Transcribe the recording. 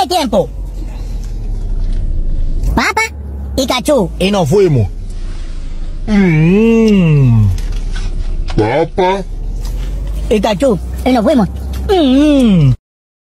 qué tiempo? Papa y cachú. Y nos fuimos. Papa. Y cachú. Y nos fuimos.